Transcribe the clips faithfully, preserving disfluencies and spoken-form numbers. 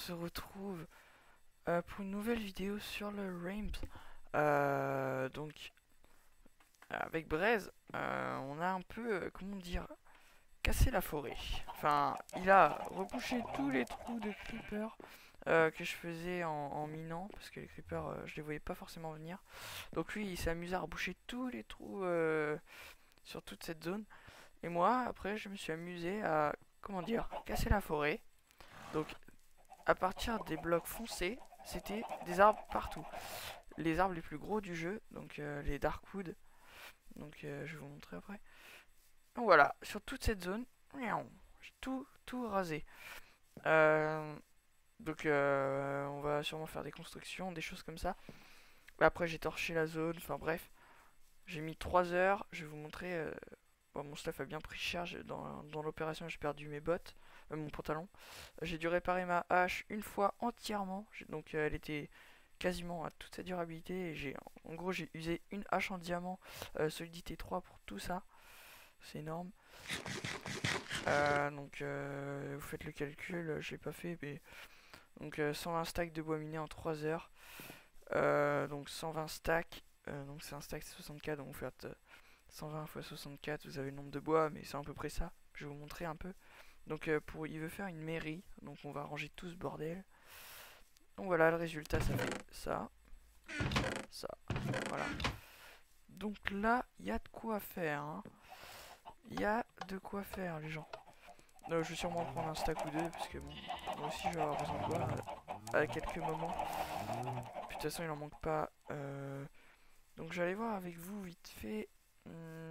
se retrouve euh, pour une nouvelle vidéo sur le Ramp. Euh, donc, avec Braise, euh, on a un peu, euh, comment dire, cassé la forêt. Enfin, il a rebouché tous les trous de creeper euh, que je faisais en, en minant, parce que les creepers, euh, je les voyais pas forcément venir. Donc lui, il s'est amusé à reboucher tous les trous euh, sur toute cette zone. Et moi, après, je me suis amusé à, comment dire, casser la forêt. Donc, à partir des blocs foncés, c'était des arbres partout. Les arbres les plus gros du jeu, donc euh, les Darkwood. Donc euh, je vais vous montrer après. Donc voilà, sur toute cette zone, j'ai tout, tout rasé. Euh, donc euh, on va sûrement faire des constructions, des choses comme ça. Après j'ai torché la zone, enfin bref. J'ai mis trois heures, je vais vous montrer. Euh, bon, mon stuff a bien pris cher dans, dans l'opération, j'ai perdu mes bottes, euh, mon pantalon. J'ai dû réparer ma hache une fois entièrement, donc euh, elle était quasiment à toute sa durabilité. Et j'ai, en gros, j'ai usé une hache en diamant, euh, solidité trois pour tout ça. C'est énorme. Euh, donc, euh, vous faites le calcul, je l'ai pas fait, mais donc euh, cent vingt stacks de bois miné en trois heures. Euh, donc cent vingt stacks, euh, donc c'est un stack c'est soixante-quatre, donc vous faites euh, cent vingt fois soixante-quatre, vous avez le nombre de bois, mais c'est à peu près ça. Je vais vous montrer un peu. Donc euh, pour, il veut faire une mairie, donc on va ranger tout ce bordel. Donc voilà, le résultat, ça fait ça, ça, voilà. Donc là, il y a de quoi faire. Hein. Il y a de quoi faire, les gens. Euh, je vais sûrement prendre un stack ou deux, parce que bon, moi aussi, je vais avoir besoin de bois à, à quelques moments. Puis de toute façon, il en manque pas. Euh... Donc je vais aller voir avec vous vite fait hum,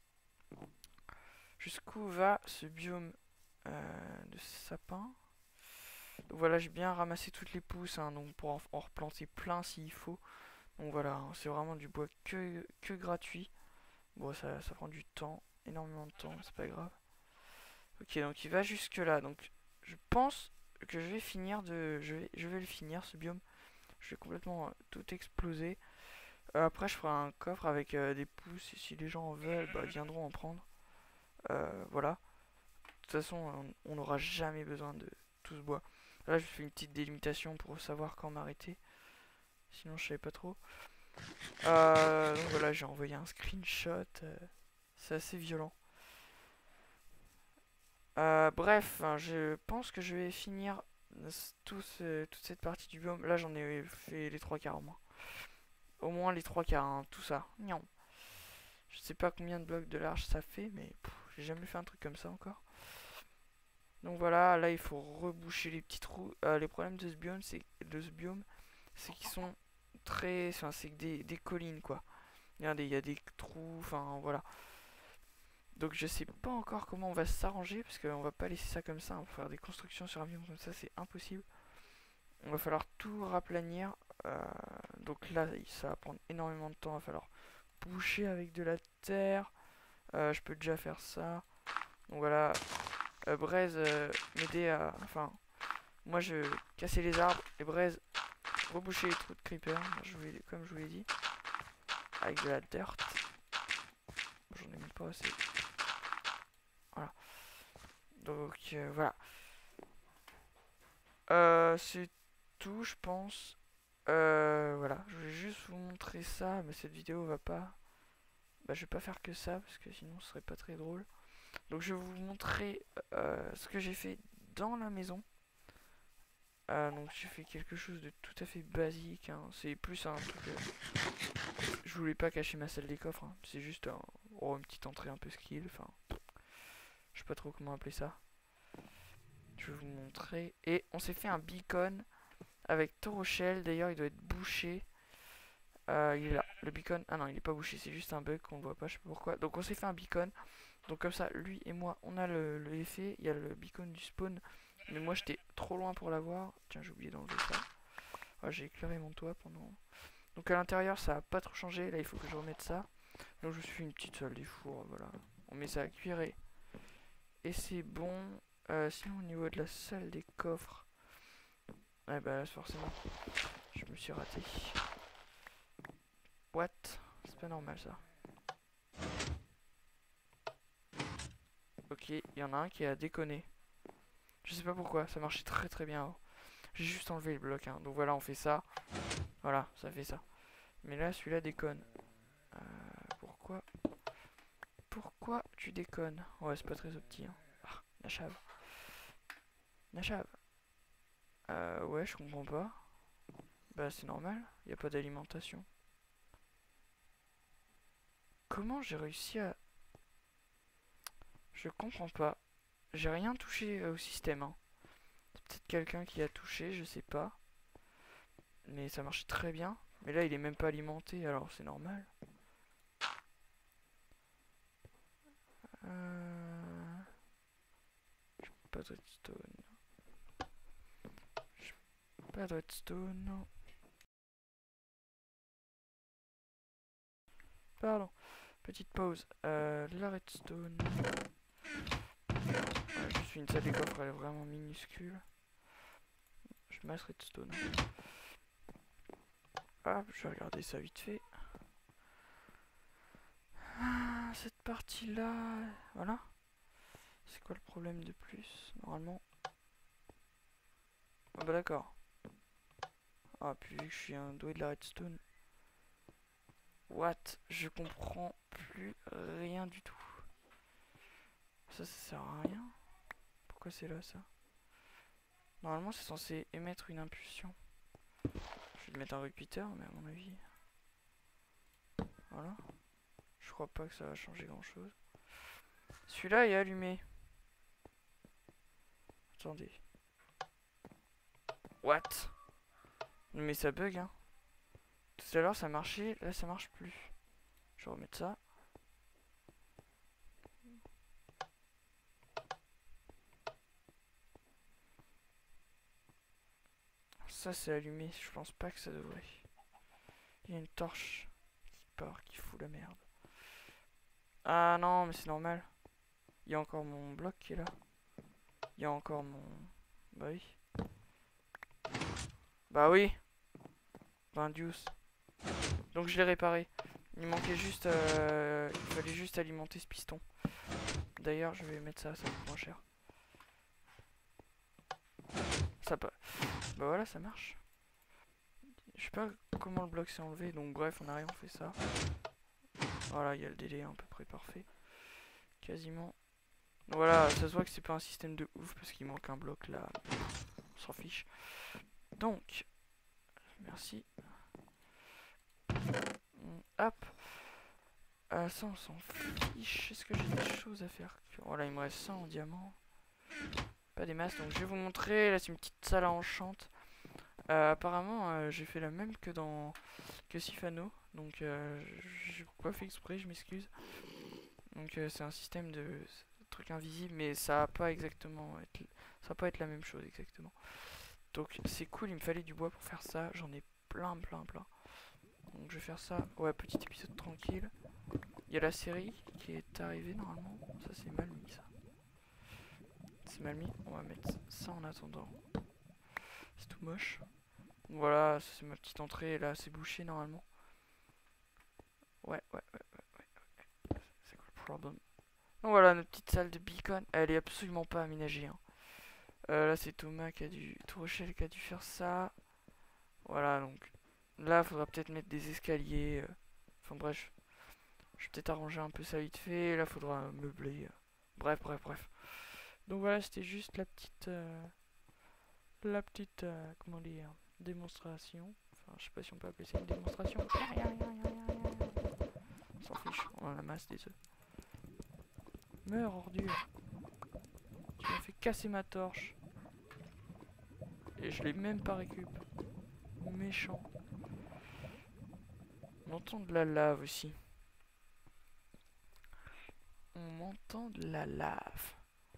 jusqu'où va ce biome euh, de sapin. Donc voilà, j'ai bien ramassé toutes les pousses, hein, donc pour en, en replanter plein s'il faut. Donc voilà, hein, c'est vraiment du bois que, que gratuit. Bon, ça, ça prend du temps, énormément de temps, c'est pas grave. Ok, donc il va jusque là. Donc je pense que je vais finir de, je vais, je vais le finir ce biome. Je vais complètement euh, tout exploser. Euh, après, je ferai un coffre avec euh, des pousses. Et si les gens en veulent, bah, ils viendront en prendre. Euh, voilà. De toute façon, on n'aura jamais besoin de tout ce bois. Là, je fais une petite délimitation pour savoir quand m'arrêter. Sinon, je savais pas trop. Euh, donc voilà, j'ai envoyé un screenshot. Euh, c'est assez violent. Euh, bref, hein, je pense que je vais finir tout ce- toute cette partie du biome. Là, j'en ai fait les trois quarts au moins. Au moins les trois quarts, hein, tout ça. Niam. Je sais pas combien de blocs de large ça fait, mais j'ai jamais fait un truc comme ça encore. Donc voilà, là il faut reboucher les petits trous. Euh, les problèmes de ce biome, c'est de ce biome, c'est qu'ils sont très, enfin c'est des, des collines quoi. Regardez, il y a des trous, enfin voilà. Donc je sais pas encore comment on va s'arranger parce qu'on va pas laisser ça comme ça. On va faire des constructions sur un biome comme ça, c'est impossible. On va falloir tout raplanir. Euh, donc là, ça va prendre énormément de temps. Il va falloir boucher avec de la terre. Euh, je peux déjà faire ça. Donc voilà, euh, Braise euh, m'aider à... Enfin, moi je cassais les arbres et Braise reboucher les trous de creeper, je voulais, comme je vous l'ai dit. Avec de la dirt. J'en ai même pas assez. Voilà. Donc euh, voilà. Euh, c'est tout, je pense. Euh, voilà, je voulais juste vous montrer ça, mais cette vidéo va pas... Bah je vais pas faire que ça, parce que sinon ce serait pas très drôle. Donc je vais vous montrer euh, ce que j'ai fait dans la maison. Euh, donc j'ai fait quelque chose de tout à fait basique. Hein. C'est plus un truc... Euh, je voulais pas cacher ma salle des coffres. Hein. C'est juste un, oh, une petite entrée un peu skill. Enfin, je sais pas trop comment appeler ça. Je vais vous montrer. Et on s'est fait un beacon avec Toro Shell. D'ailleurs, il doit être bouché. Euh, il est là. Le beacon. Ah non, il est pas bouché. C'est juste un bug qu'on voit pas. Je sais pas pourquoi. Donc on s'est fait un beacon. Donc comme ça, lui et moi, on a l'effet. Il y a le beacon du spawn. Mais moi, j'étais trop loin pour l'avoir. Tiens, j'ai oublié d'enlever ça. Ah, j'ai éclairé mon toit pendant... Donc à l'intérieur, ça a pas trop changé. Là, il faut que je remette ça. Donc je me suis fait une petite salle des fours. Voilà. On met ça à cuire et, et c'est bon. Euh, sinon, au niveau de la salle des coffres... Ah bah forcément, je me suis raté. What? C'est pas normal ça. Ok, il y en a un qui a déconné. Je sais pas pourquoi, ça marchait très très bien. J'ai juste enlevé les blocs, hein. Donc voilà, on fait ça. Voilà, ça fait ça. Mais là, celui-là déconne. Euh, pourquoi Pourquoi tu déconnes? Ouais, c'est pas très opti. Hein. Ah, Nachave. Nachave. Euh, ouais, je comprends pas. Bah, c'est normal. Y a pas d'alimentation. Comment j'ai réussi à... Je comprends pas. J'ai rien touché euh, au système. Hein. C'est peut-être quelqu'un qui a touché, je sais pas. Mais ça marchait très bien. Mais là, il est même pas alimenté, alors c'est normal. Euh... Pas de redstone. Pas de redstone. Pardon. Petite pause. Euh, la redstone. Ouais, je suis une salle des coffres, elle est vraiment minuscule. Je masse redstone. Hop, je vais regarder ça vite fait. Ah, cette partie-là... Voilà. C'est quoi le problème de plus, normalement? Ah bah d'accord. Ah, puis vu que je suis un doué de la redstone... What? Je comprends plus rien du tout. Ça, ça sert à rien. Pourquoi c'est là, ça? Normalement, c'est censé émettre une impulsion. Je vais mettre un repeater, mais à mon avis... Voilà. Je crois pas que ça va changer grand-chose. Celui-là est allumé. Attendez. What? Mais ça bug, hein. Tout à l'heure, ça marchait. Là, ça marche plus. Je vais remettre ça. Ça, c'est allumé. Je pense pas que ça devrait. Il y a une torche qui part, qui fout la merde. Ah non, mais c'est normal. Il y a encore mon bloc qui est là. Il y a encore mon... Bah oui. Bah oui. Ben deuce. Donc je l'ai réparé. Il manquait juste... Euh... Il fallait juste alimenter ce piston. D'ailleurs, je vais mettre ça, ça coûte moins cher. Ça peut... Bah voilà, ça marche. Je sais pas comment le bloc s'est enlevé, donc bref, on a rien, on fait ça. Voilà, il y a le délai à peu près parfait. Quasiment. Donc voilà, ça se voit que c'est pas un système de ouf parce qu'il manque un bloc là. On s'en fiche. Donc, merci. Hop. Euh, ça, on s'en fiche. Est-ce que j'ai des choses à faire? Voilà, il me reste ça en diamant. Pas des masses, donc je vais vous montrer. Là, c'est une petite salle à enchante. Euh, apparemment, euh, j'ai fait la même que dans que Sifano. Donc, euh, j'ai pas fait exprès, je m'excuse. Donc, euh, c'est un système de truc invisible, mais ça va pas exactement être, ça va pas être la même chose exactement. Donc, c'est cool. Il me fallait du bois pour faire ça. J'en ai plein, plein, plein. Donc, je vais faire ça. Ouais, petit épisode tranquille. Il y a la série qui est arrivée normalement. Ça, c'est mal mis, ça. C'est mal mis. On va mettre ça en attendant. C'est tout moche. Voilà, c'est ma petite entrée. Là, c'est bouché normalement. Ouais, ouais, ouais, ouais, ouais. C'est quoi le problème? Donc voilà, notre petite salle de beacon. Elle est absolument pas aménagée. Hein. Euh, là, c'est Thomas qui a dû. Rochelle qui a dû faire ça. Voilà, donc. Là, il faudra peut-être mettre des escaliers. Euh. Enfin, bref. Je vais peut-être arranger un peu ça vite fait. Là, il faudra meubler. Euh. Bref, bref, bref. Donc voilà, c'était juste la petite. Euh, la petite. Euh, comment dire? Démonstration. Enfin, je sais pas si on peut appeler ça une démonstration. On s'en fiche, on en amasse des œufs. Meurs, ordure. Tu m'as fait casser ma torche. Et je l'ai même pas récup. Méchant. On entend de la lave aussi. On entend de la lave.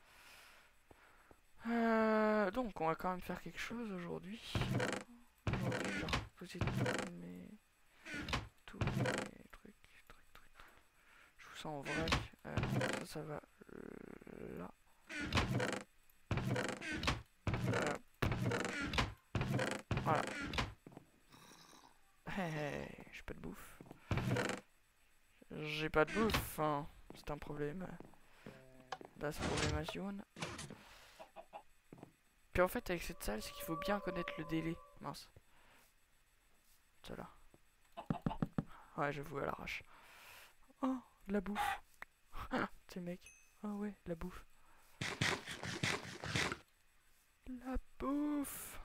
Euh, donc, on va quand même faire quelque chose aujourd'hui. Aujourd'hui, je vais reposer tous mes... Tous mes trucs, trucs, trucs. Je vous sens en vrac. Euh, ça, ça va euh, là. Euh, voilà. Hey, hey, j'ai pas de bouffe. J'ai pas de bouffe, hein. C'est un problème. Das Problemation. Puis en fait avec cette salle, c'est qu'il faut bien connaître le délai. Mince. Ça là. Ouais, j'avoue, à l'arrache. Oh, de la bouffe. T'es mec. Ah ouais, la bouffe. La bouffe.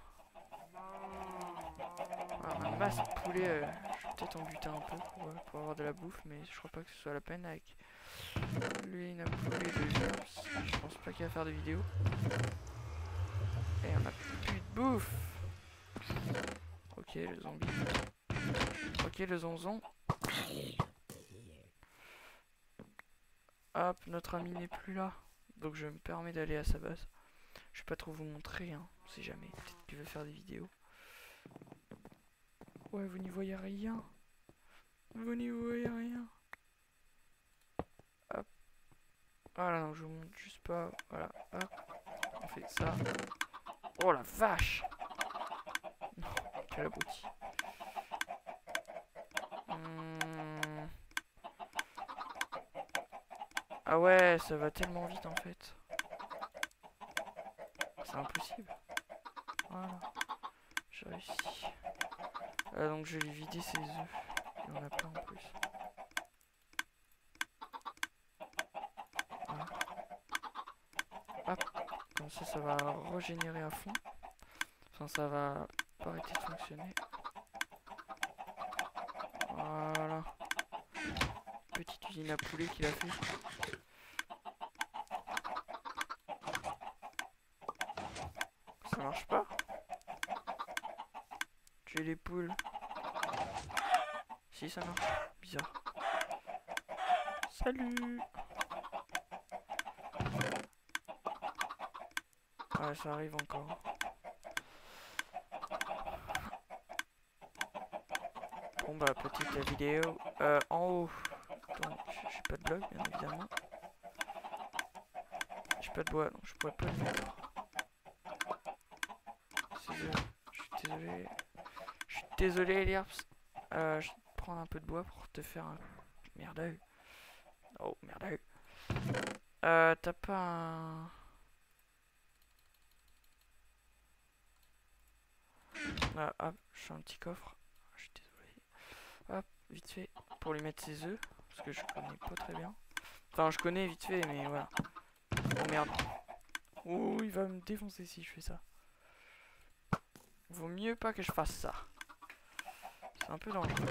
Ah, ma masse de poulet, euh, je vais peut-être en buter un peu pour, euh, pour avoir de la bouffe, mais je crois pas que ce soit la peine avec lui, une poulet de herbs. Je pense pas qu'il va faire de vidéos. Et on a plus de bouffe. Ok, le zombie. Ok, le zonzon. Hop, notre ami n'est plus là. Donc je me permets d'aller à sa base. Je vais pas trop vous montrer, hein, si jamais. Peut-être qu'il veut faire des vidéos. Ouais, vous n'y voyez rien. Vous n'y voyez rien. Hop. Voilà, non, je vous montre juste pas. Voilà, hop. On fait ça. Oh la vache. Non, quel abruti. Hum... Ah ouais, ça va tellement vite en fait. C'est impossible. Voilà. J'ai réussi. Euh, donc je vais lui vider ses œufs. Il y en a plein en plus. Voilà. Hop. Comme ça, ça va régénérer à fond. Enfin, ça va pas arrêter de fonctionner. Voilà. Petite usine à poulet qu'il a fait. Ça marche pas. J'ai les poules. Si, ça marche. Bizarre. Salut. Ouais, ça arrive encore. Bon bah, petite vidéo. Euh, en haut. Donc, j'ai pas de bloc, bien évidemment. J'ai pas de bois, donc je pourrais pas le mettre. Je suis désolé. Je suis désolé, Lirps. Euh, je vais prendre un peu de bois pour te faire un... Merde. Oh, merde. Euh, t'as pas un... Ah, hop, je fais un petit coffre. Je suis désolé. Hop, vite fait, pour lui mettre ses œufs. Parce que je connais pas très bien. Enfin, je connais vite fait, mais voilà. Oh merde. Oh, il va me défoncer si je fais ça. Vaut mieux pas que je fasse ça. C'est un peu dangereux.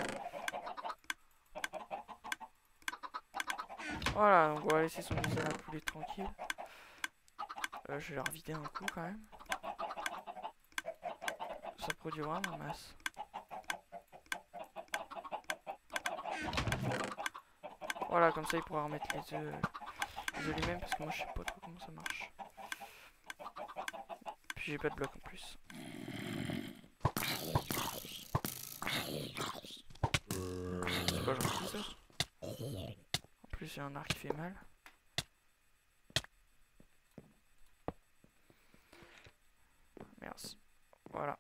Voilà, donc on va laisser son usine à poulet tranquille. Euh, je vais la revider un coup quand même. Ça produit vraiment masse. Voilà, comme ça il pourra remettre les œufs, les œufs lui-même parce que moi je sais pas trop comment ça marche. Puis j'ai pas de bloc en plus. C'est pas gentil ça. En plus il y a un arc qui fait mal. Merci. Voilà.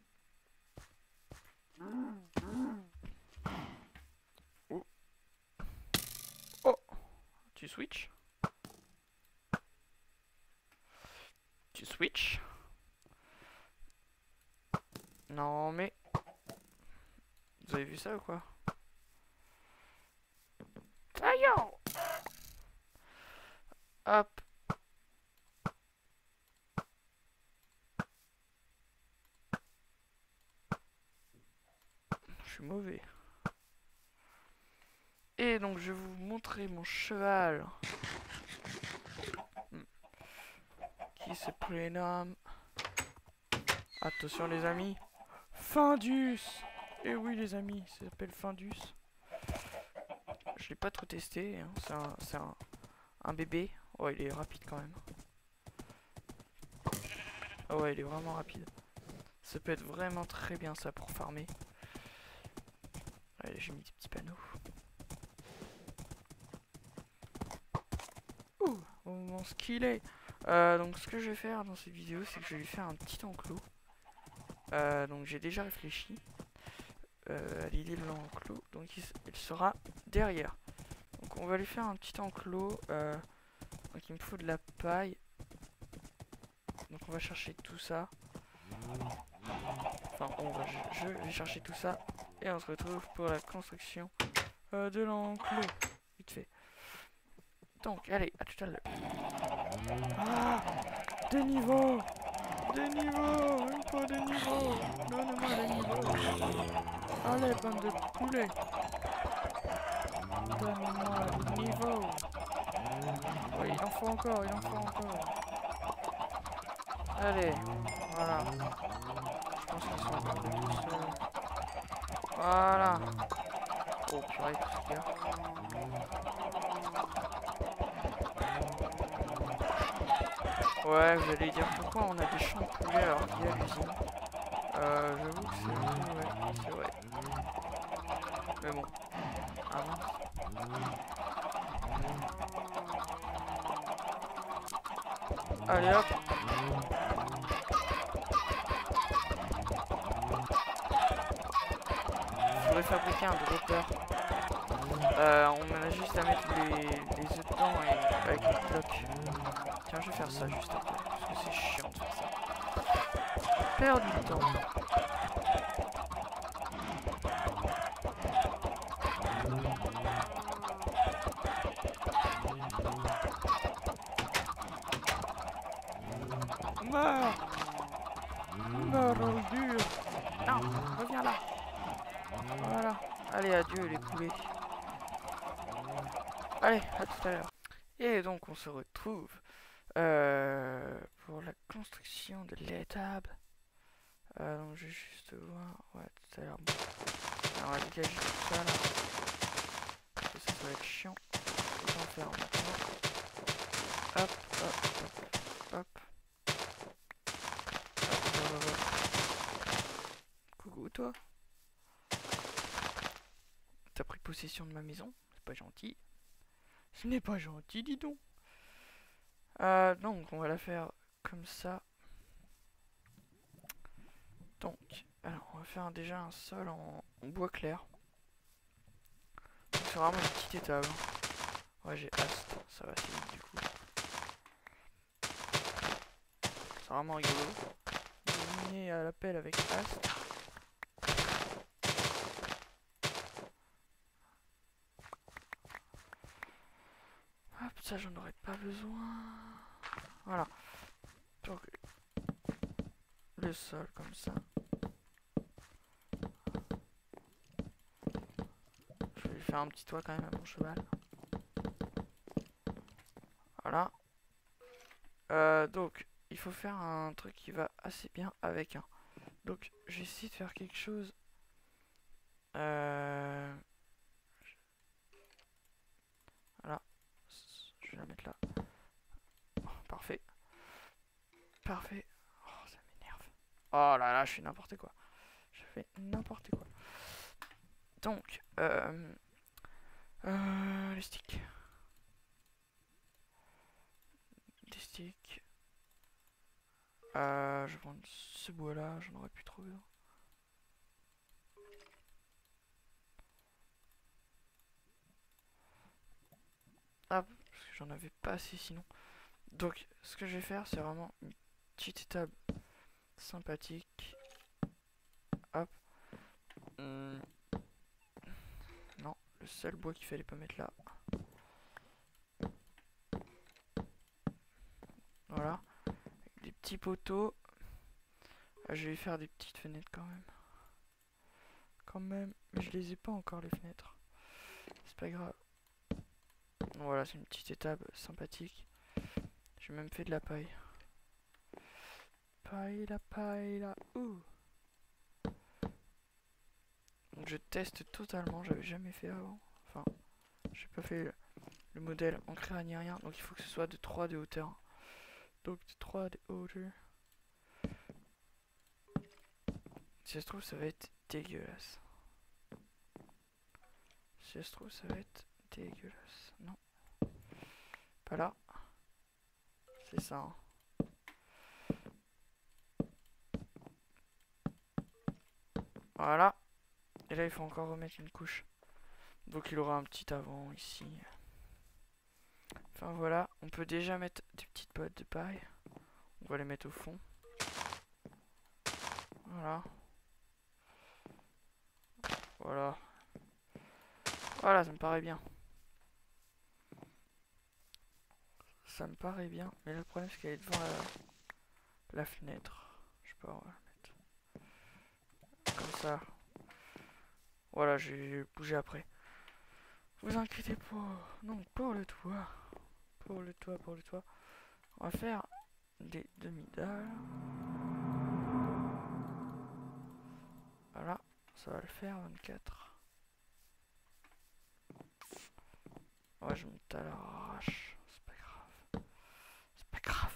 Oh. Oh. Tu switch. Tu switch. Non mais... Vous avez vu ça ou quoi? Aïe! Hop. Je suis mauvais. Et donc je vais vous montrer mon cheval. Hmm. Qui se prénomme... Attention les amis. Findus. Et oui les amis, ça s'appelle Findus. Je l'ai pas trop testé, hein. C'est un, c'est un, un bébé. Oh il est rapide quand même. Oh ouais il est vraiment rapide. Ça peut être vraiment très bien ça pour farmer. Allez j'ai mis des petits panneaux. Ouh, mon skillet. Euh, donc ce que je vais faire dans cette vidéo c'est que je vais lui faire un petit enclos. Euh, donc j'ai déjà réfléchi euh, à l'idée de l'enclos. Donc il, il sera derrière. Donc on va lui faire un petit enclos. Euh, donc il me faut de la paille. Donc on on va chercher tout ça. Enfin, on va, je, je vais chercher tout ça. Et on se retrouve pour la construction euh, de l'enclos. Vite fait. Donc, allez, à tout à l'heure. Ah, des niveaux, des niveaux, même pas des niveaux. Donnez-moi des niveaux. Allez, bande de poulets. Donne-moi des niveaux. Oui, il en faut encore, il en faut encore. Allez, voilà. Je pense qu'ils sont encore tous... Euh... Voilà. Oh, purée, tout ce qu'il y a. Ouais, vous allez dire pourquoi on a des champs de poulets alors qu'il y a l'usine. Euh, j'avoue que c'est un peu... Ouais, c'est vrai. Mais bon. Ah mince. Allez hop. Faudrait fabriquer un dropper. Euh, on a juste à mettre les, les œufs dedans et avec le bloc. Tiens, je vais faire ça juste après, parce que c'est chiant de faire ça. Perdre du temps. Meurs! Meurs dans le dur! Non, reviens là! Voilà. Allez, adieu les poulets. Allez, à tout à l'heure. Et donc on se retrouve euh, pour la construction de l'étable. Euh, donc je vais juste voir. Ouais, tout à l'heure. Bon. Alors, on va dégager tout ça là. Parce que ça, ça va être chiant. On va en faire maintenant. Hop, hop, hop, hop. Hop, hop, hop. Coucou toi. T'as pris possession de ma maison. C'est pas gentil. Ce n'est pas gentil, dis donc. Euh, donc, on va la faire comme ça. Donc, alors, on va faire déjà un sol en, en bois clair. C'est vraiment une petite étable. Ouais, j'ai Ast, ça va assez vite du coup. C'est vraiment rigolo. J'ai miné à la pelle avec Ast. Hop, ça j'en aurais pas besoin. Voilà. Donc, le sol comme ça. Je vais faire un petit toit quand même à mon cheval. Voilà. Euh, donc, il faut faire un truc qui va assez bien avec un. Donc, je vais essayer de faire quelque chose. Euh... Voilà. Je vais la mettre là. Oh, parfait. Parfait. Oh, ça m'énerve. Oh là là, je fais n'importe quoi. Je fais n'importe quoi. Donc, euh... Euh... les sticks. Des sticks. Euh... Je vais prendre ce bois là, j'en aurais plus trop besoin. Ah, parce que j'en avais pas assez sinon. Donc, ce que je vais faire, c'est vraiment une petite étable sympathique. Hop. Hum. Non, le seul bois qu'il fallait pas mettre là. Voilà. Avec des petits poteaux. Ah, je vais faire des petites fenêtres quand même. Quand même. Mais je les ai pas encore les fenêtres. C'est pas grave. Voilà, c'est une petite étable sympathique. J'ai même fait de la paille. Paille, la paille, là. Ouh. Donc je teste totalement, j'avais jamais fait avant. Enfin, j'ai pas fait le, le modèle ancré ni rien. Donc il faut que ce soit de trois de hauteur. Donc de trois de hauteur. Si ça se trouve, ça va être dégueulasse. Si ça se trouve, ça va être dégueulasse. Non. Pas là. C'est ça. Hein. Voilà. Et là, il faut encore remettre une couche. Donc il aura un petit avant ici. Enfin voilà. On peut déjà mettre des petites bottes de paille. On va les mettre au fond. Voilà. Voilà. Voilà, ça me paraît bien. Ça me paraît bien. Mais le problème, c'est qu'elle est devant la, la fenêtre. Je sais pas, on va la mettre. Comme ça. Voilà, j'ai bougé après. Vous inquiétez pas. Non, pour le toit. Pour le toit, pour le toit. On va faire des demi-dalles. Voilà, ça va le faire, vingt-quatre. Ouais, je monte à l'arrache. C'est pas grave. C'est pas grave.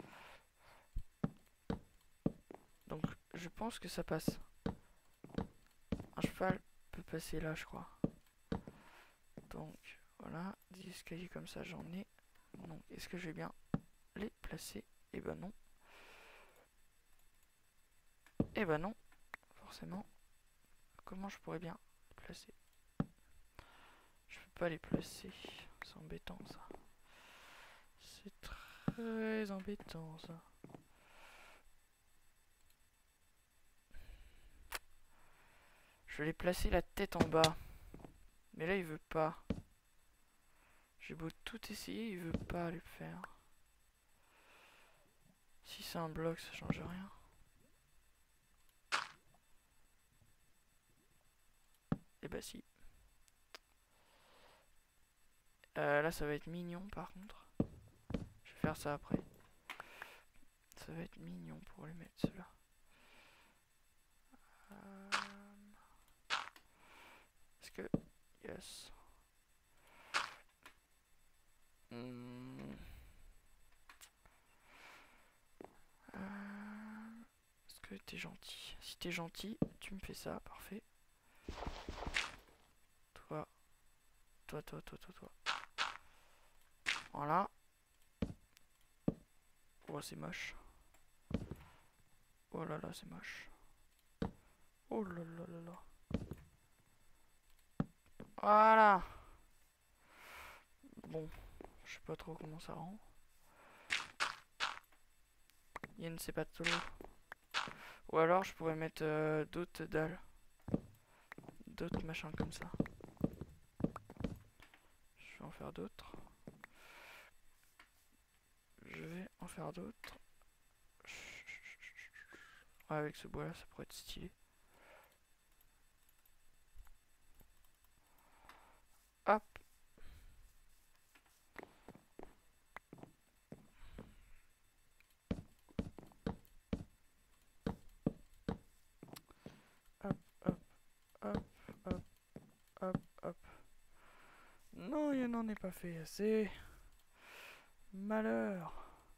Donc, je pense que ça passe. Un cheval peut passer là, je crois. Donc, voilà. Des escaliers comme ça, j'en ai. Donc, est-ce que je vais bien les placer? Eh ben non. Eh ben non. Forcément. Comment je pourrais bien les placer? Je peux pas les placer. C'est embêtant, ça. C'est très embêtant, ça. Je vais les placer la tête en bas. Mais là, il veut pas. J'ai beau tout essayer, il veut pas les faire. Si c'est un bloc, ça change rien. Et bah si. Euh, là, ça va être mignon, par contre. Je vais faire ça après. Ça va être mignon pour les mettre, ceux-là. Euh... Est-ce que... Yes. Hmm. Euh... Est-ce que t'es gentil? Si t'es gentil, tu me fais ça, parfait. Toi. Toi, toi, toi, toi, toi. Voilà. Oh, c'est moche. Oh là là, c'est moche. Oh là là là là. Voilà. Bon, je sais pas trop comment ça rend. Yen, c'est pas trop. Ou alors je pourrais mettre euh, d'autres dalles. D'autres machins comme ça. Je vais en faire d'autres. Je vais en faire d'autres. Ouais, avec ce bois là, ça pourrait être stylé. Hop. Hop, hop, hop, hop, hop, hop. Non, il n'en est pas fait assez. Malheur.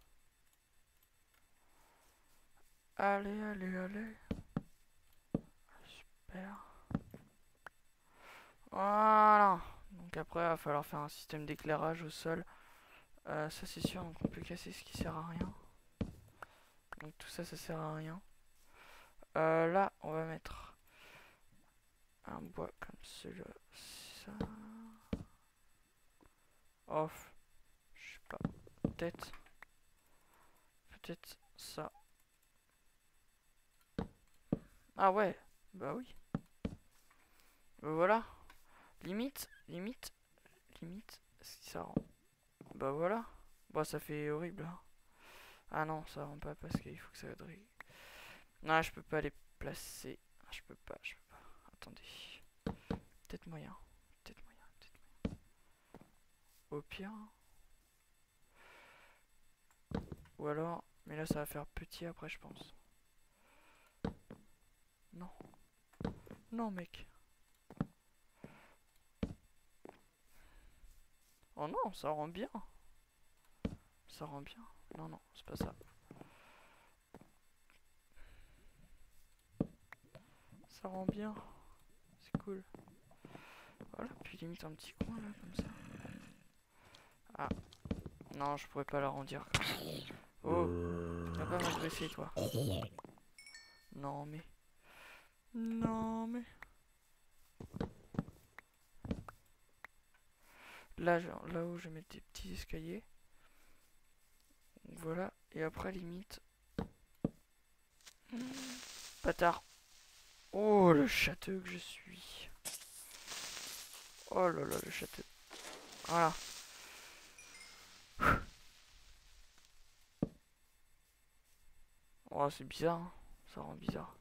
Allez, allez, allez. Super. Voilà. Donc après, il va falloir faire un système d'éclairage au sol. Euh, ça c'est sûr, donc on peut casser ce qui sert à rien. Donc tout ça, ça sert à rien. Euh, là, on va mettre un bois comme celui-là. Ça. Off. Je sais pas. Peut-être. Peut-être ça. Ah ouais. Bah oui. Bah voilà. Limite. Limite. Limite. Si ça rend. Bah voilà. Bah ça fait horrible. Hein. Ah non, ça rend pas parce qu'il faut que ça adresse. Non, je peux pas les placer. Je peux pas, je peux pas. Attendez. Peut-être moyen. Peut-être moyen. Peut-être moyen. Au pire. Ou alors. Mais là, ça va faire petit après, je pense. Non. Non, mec. Oh non, ça rend bien. Ça rend bien. Non, non, c'est pas ça. Ça rend bien. C'est cool. Voilà, puis limite un petit coin là, comme ça. Ah. Non, je pourrais pas l'arrondir. Oh. Tu vas pas m'agresser, toi. Non, mais. Non, mais. Là, là où je vais mettre des petits escaliers. Donc voilà, Et après, limite... Bâtard. Oh, le château que je suis. Oh là là, le château. Voilà. Oh, c'est bizarre, hein. Ça rend bizarre.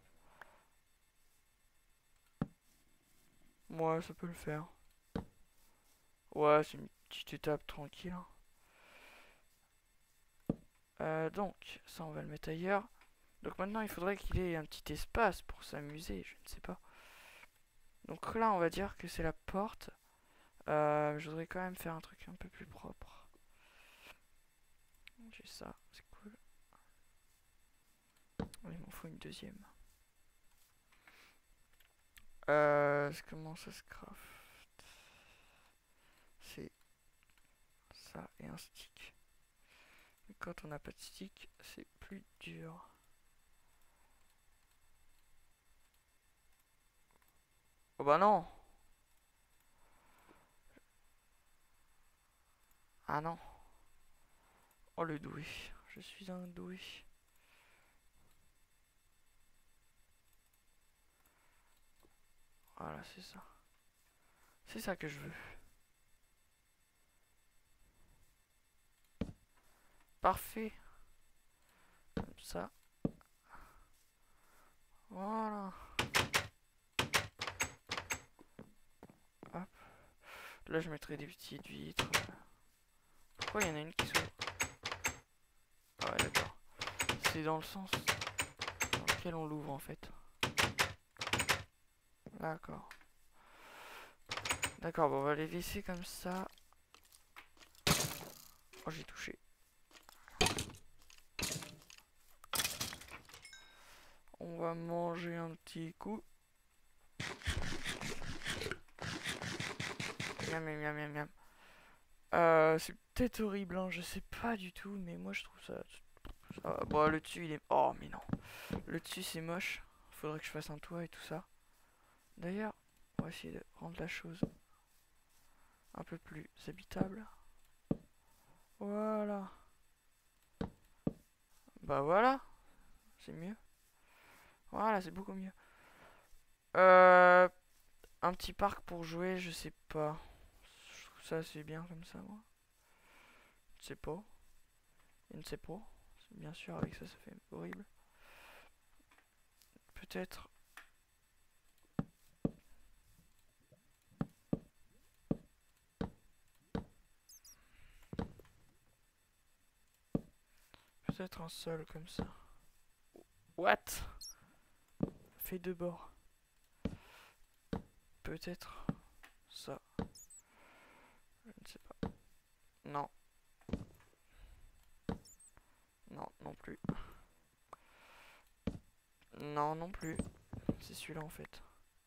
Ouais, ça peut le faire. Ouais, c'est une petite étape tranquille, hein. Euh, donc, ça on va le mettre ailleurs. Donc maintenant il faudrait qu'il ait un petit espace pour s'amuser, je ne sais pas. Donc là on va dire que c'est la porte. Euh, je voudrais quand même faire un truc un peu plus propre. J'ai ça, c'est cool. Il m'en faut une deuxième. Euh, comment ça se craft? C'est ça et un stick. Et quand on n'a pas de stick, c'est plus dur. Oh bah non! Ah non! Oh le doué, je suis un doué. Voilà, c'est ça. C'est ça que je veux. Parfait. Comme ça. Voilà. Hop. Là, je mettrai des petites vitres. Pourquoi il y en a une qui s'ouvre? Ah ouais, d'accord. C'est dans le sens dans lequel on l'ouvre en fait. D'accord. D'accord, bon, on va les laisser comme ça. Oh, j'ai touché. On va manger un petit coup. Miam, miam, miam, miam, miam. Euh, c'est peut-être horrible, hein, je sais pas du tout, mais moi je trouve ça... ça... Bon, le dessus il est... Oh, mais non. Le dessus c'est moche. Faudrait que je fasse un toit et tout ça. D'ailleurs, on va essayer de rendre la chose un peu plus habitable. Voilà. Bah voilà. C'est mieux. Voilà, c'est beaucoup mieux. Euh... Un petit parc pour jouer, je sais pas. Je trouve ça assez bien comme ça, moi. Je sais pas. Je ne sais pas. Bien sûr, avec ça, ça fait horrible. Peut-être... Peut-être un sol comme ça. What? Fait deux bords. Peut-être ça. Je ne sais pas. Non. Non, non plus. Non, non plus. C'est celui-là en fait.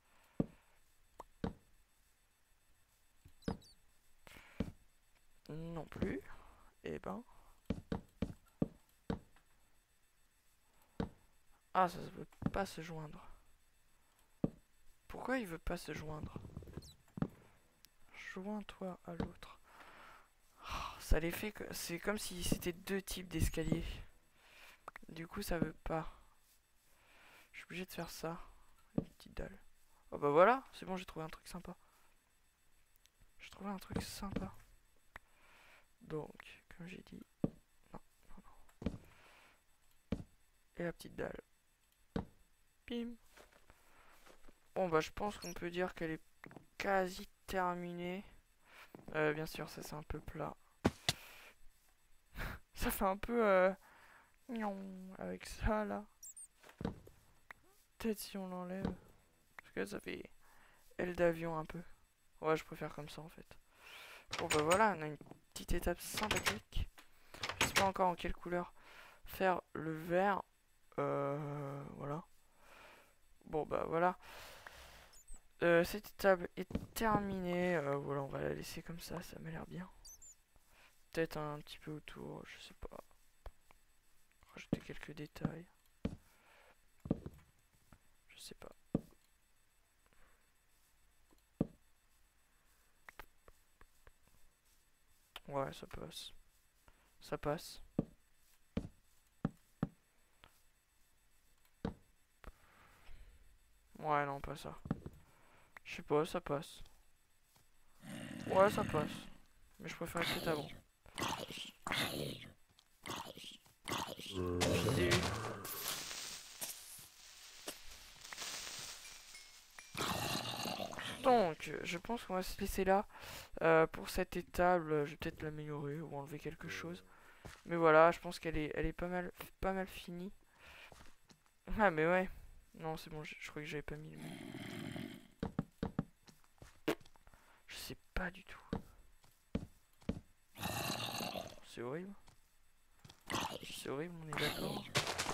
Non plus. Eh ben. Ah, ça veut pas se joindre. Pourquoi il veut pas se joindre? Joins-toi à l'autre. Oh, ça les fait que... C'est comme si c'était deux types d'escaliers. Du coup, ça veut pas. Je suis obligé de faire ça. Une petite dalle. Oh bah voilà, c'est bon, j'ai trouvé un truc sympa. J'ai trouvé un truc sympa. Donc, comme j'ai dit... Non, non, non. Et la petite dalle. Bim. Bon bah je pense qu'on peut dire qu'elle est quasi terminée. Euh, bien sûr, ça c'est un peu plat. Ça fait un peu... Euh... Avec ça là. Peut-être si on l'enlève. Parce que ça fait aile d'avion un peu. Ouais, je préfère comme ça en fait. Bon bah voilà, on a une petite étape sympathique. Je sais pas encore en quelle couleur faire le vert. Euh... Voilà. Bon bah voilà. Euh, cette étape est terminée. Euh, voilà, on va la laisser comme ça, ça m'a l'air bien. Peut-être un petit peu autour, je sais pas. Rajouter quelques détails. Je sais pas. Ouais, ça passe. Ça passe. non, pas ça. Je sais pas, ça passe. Ouais, ça passe. Mais je préfère peut-être avant. C'était une. Donc, je pense qu'on va se laisser là. Euh, pour cette étable, je vais peut-être l'améliorer ou enlever quelque chose. Mais voilà, je pense qu'elle est, elle est pas mal, pas mal finie. Ah, mais ouais. Non, c'est bon, je, je croyais que j'avais pas mis le mot. Je sais pas du tout. C'est horrible. C'est horrible, on est d'accord.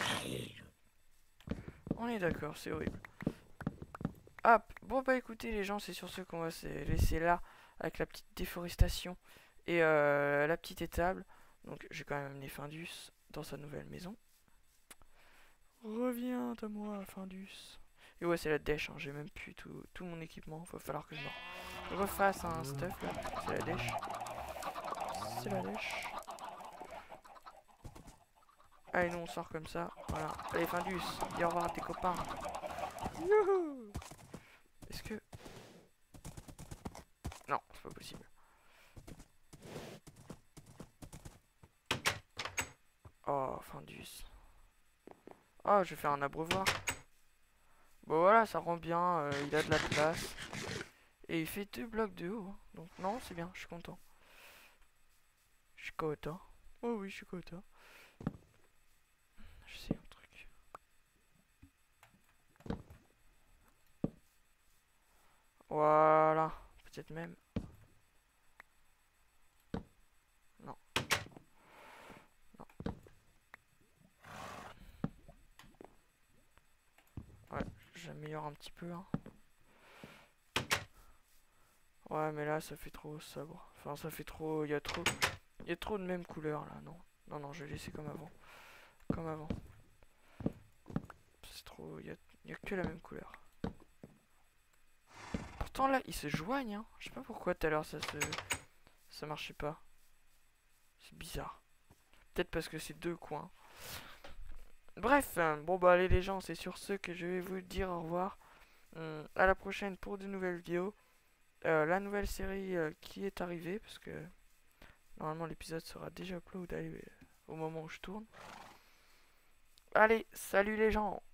On est d'accord, c'est horrible. Hop, bon bah écoutez les gens, c'est sur ce qu'on va se laisser là, avec la petite déforestation et euh, la petite étable. Donc j'ai quand même amené Findus dans sa nouvelle maison. Reviens à moi, Findus. Et ouais, c'est la dèche, hein. J'ai même plus tout, tout mon équipement. Va falloir que je me refasse un stuff là. C'est la dèche. C'est la dèche. Allez, nous on sort comme ça. Voilà. Allez, Findus, dis au revoir à tes copains. Youhou! Est-ce que. Non, c'est pas possible. Oh, Findus. Oh, je vais faire un abreuvoir. Bon voilà, ça rend bien, euh, il a de la place. Et il fait deux blocs de haut. Donc non, c'est bien, je suis content. Je suis content. Oh oui, je suis content. Je sais un truc. Voilà. Peut-être même. Non. Non. Ouais, j'améliore un petit peu. Hein. Ouais, mais là, ça fait trop sobre. Enfin, ça fait trop... Il y a trop... Il y a trop de même couleur, là. Non. Non, non, je vais laisser comme avant. Comme avant. C'est trop... Il y a... Il y a que la même couleur. Pourtant, là, ils se joignent, hein. Je sais pas pourquoi, tout à l'heure, ça se... Ça marchait pas. C'est bizarre. Peut-être parce que c'est deux coins. Bref, hein, bon bah allez les gens, c'est sur ce que je vais vous dire au revoir. Hum, à la prochaine pour de nouvelles vidéos. Euh, la nouvelle série euh, qui est arrivée, parce que normalement l'épisode sera déjà upload allez, au moment où je tourne. Allez, salut les gens!